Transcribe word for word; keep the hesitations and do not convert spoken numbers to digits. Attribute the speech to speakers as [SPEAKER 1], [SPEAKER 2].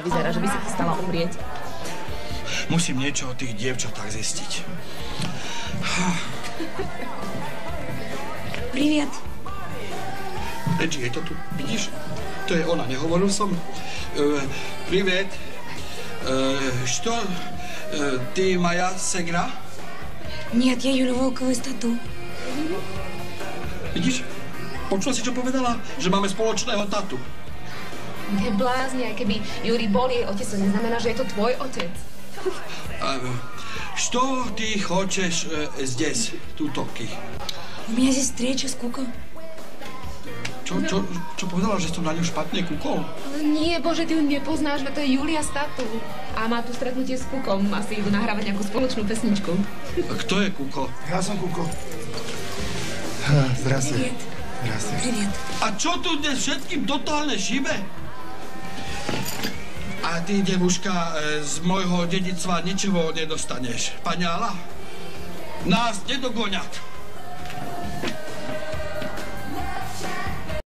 [SPEAKER 1] nevyzerá, že by si chystala umrieť.
[SPEAKER 2] Musím niečo o tých dievčatách zistiť.
[SPEAKER 3] Привет.
[SPEAKER 2] Reggie, je to tu, vidíš? To je ona, nehovoril som? Uh, Privet. Uh, što? Uh, ty moja segra?
[SPEAKER 3] Нет, я Юля Волкова из Тату.
[SPEAKER 2] Vidíš? Počula si, čo povedala? Že máme spoločného tatu.
[SPEAKER 1] Neblázni, aj keby Juri bol jej otec, to neznamená, že je to tvoj otec.
[SPEAKER 2] Uh, что ты хочешь uh, здесь, туtoky?
[SPEAKER 3] У меня здесь встреча с Куко.
[SPEAKER 2] Čo, čo, čo povedala, že som na ňu špatne kúkol?
[SPEAKER 1] Ale nie, bože, ty ju nepoznáš, to je Julia z Tatu. A má tu stretnutie s Kukom, asi idú nahrávať nejakú spoločnú pesničku.
[SPEAKER 2] A kto je Kuko?
[SPEAKER 4] Ja som Kuko. Zdraste.
[SPEAKER 3] Привет.
[SPEAKER 4] Zdraste.
[SPEAKER 3] Привет.
[SPEAKER 2] A čo tu dnes všetkým totálne šibe? A ty, devuška, z môjho dedictva ničoho nedostaneš. Paňála? Nás nedogoňat.